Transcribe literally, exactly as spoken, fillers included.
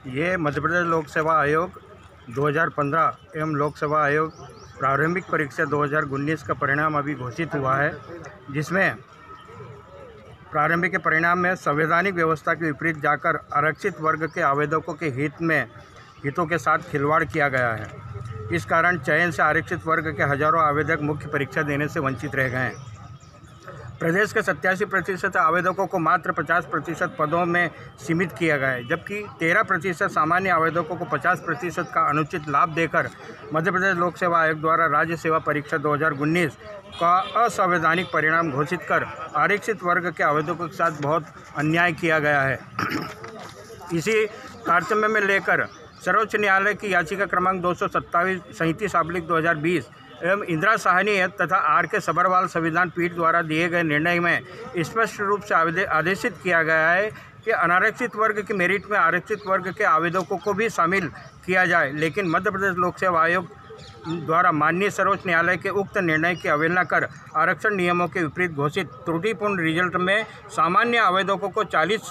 ये मध्य प्रदेश लोक सेवा आयोग दो हज़ार पंद्रह एवं लोक सेवा आयोग प्रारंभिक परीक्षा दो हज़ार उन्नीस का परिणाम अभी घोषित हुआ है, जिसमें प्रारंभिक के परिणाम में संवैधानिक व्यवस्था के विपरीत जाकर आरक्षित वर्ग के आवेदकों के हित में हितों के साथ खिलवाड़ किया गया है। इस कारण चयन से आरक्षित वर्ग के हजारों आवेदक मुख्य परीक्षा देने से वंचित रह गए हैं। प्रदेश के सत्तासी प्रतिशत आवेदकों को मात्र पचास प्रतिशत पदों में सीमित किया गया है, जबकि तेरह प्रतिशत सामान्य आवेदकों को पचास प्रतिशत का अनुचित लाभ देकर मध्य प्रदेश लोक सेवा आयोग द्वारा राज्य सेवा परीक्षा दो हज़ार उन्नीस का असंवैधानिक परिणाम घोषित कर आरक्षित वर्ग के आवेदकों के साथ बहुत अन्याय किया गया है। इसी तारतम्य में लेकर सर्वोच्च न्यायालय की याचिका क्रमांक दो सौ सत्ताईस सैंतीस आब्लिक दो हज़ार बीस एवं इंदिरा साहनी तथा आर के सबरवाल संविधान पीठ द्वारा दिए गए निर्णय में स्पष्ट रूप से आदेशित किया गया है कि अनारक्षित वर्ग की मेरिट में आरक्षित वर्ग के आवेदकों को भी शामिल किया जाए, लेकिन मध्य प्रदेश लोक सेवा आयोग द्वारा माननीय सर्वोच्च न्यायालय के उक्त निर्णय की अवहेलना कर आरक्षण नियमों के विपरीत घोषित त्रुटिपूर्ण रिजल्ट में सामान्य आवेदकों को चालीस